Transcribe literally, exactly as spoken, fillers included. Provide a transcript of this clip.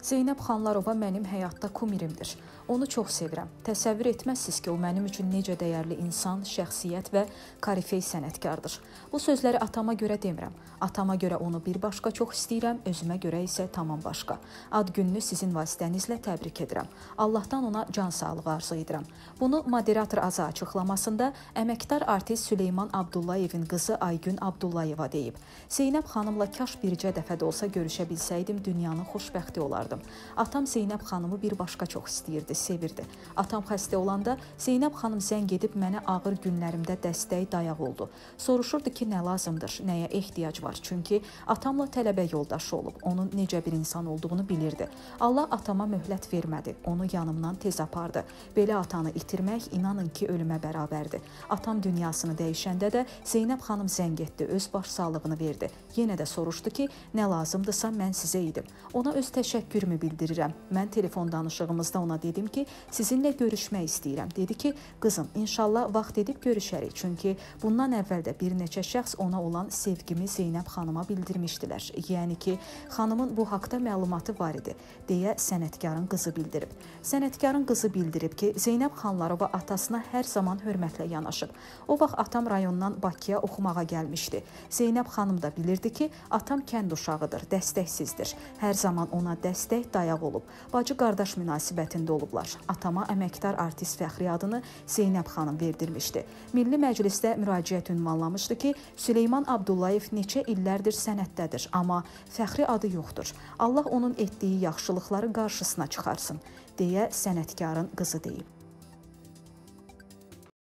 Zeynəb Xanlarova mənim həyatda kumirimdir. Onu çox sevirəm. Təsəvvür etməzsiniz ki, o mənim üçün necə dəyərli insan, şəxsiyyət və korifey sənətkardır. Bu sözləri atama görə demirəm. Atama görə onu bir başqa çox istəyirəm, özümə görə isə tamam başqa. Ad gününü sizin vasitənizlə təbrik edirəm. Allahdan ona can sağlığı arzu edirəm. Bunu moderator Aza açıqlamasında əməkdar artist Süleyman Abdullayevin qızı Aygün Abdullayeva deyib. Zeynəb xanımla kaş bircə dəfə də olsa görüşə bilsəydim, dünyanın xoşbəxti olardım. Atam Zeynəb xanımı bir başqa çox istəyirdi, sevirdi. Atam xəstə olanda Zeynəb xanım zəng edib mənə ağır günlərimdə dəstək, dayaq oldu. Soruşurdu ki, nə lazımdır, nəyə ehtiyac var. Çünki atamla tələbə yoldaşı olub, onun necə bir insan olduğunu bilirdi. Allah atama möhlət vermədi, onu yanımdan tez apardı. Belə atanı itirmək, inanın ki, ölümə bərabərdir. Atam dünyasını dəyişəndə də Zeynəb xanım zəng etdi, öz baş sağlığını verdi. Yenə də soruşdu ki, nə lazımdırsa mən sizə idim. Ona öz təşəkkürümü bildirirəm. Mən telefon danışığımızda ona dedim ki, sizinlə görüşmək istəyirəm. Dedi ki, qızım, inşallah vaxt edib görüşərik. Çünki bundan əvvəl də bir neçə şəxs ona olan sevgimi Zeynəb xanıma bildirmişdilər. Yəni ki, xanımın bu haqda məlumatı var idi, deyə sənətkarın qızı bildirib. Sənətkarın qızı bildirib ki, Zeynəb Xanlarova atasına hər zaman hörmətlə yanaşıb. O vaxt atam rayondan Bakıya oxumağa gəlmişdi. Zeynəb xanım da bilirdi ki, atam kənd uşağıdır, dəstəksizdir. Hər zaman ona dəstək, dayaq olub. Bacı-qardaş münasibətində olublar. Atama əməkdar artist fəxri adını Zeynəb xanım verdirmişdi. Milli Məclisdə müraciət ünvanlamışdı ki, Süleyman Abdullayev neçə illərdir sənətdədir, amma fəxri adı yoxdur. Allah onun etdiyi yaxşılıqları qarşısına çıxarsın, deyə sənətkarın qızı deyib.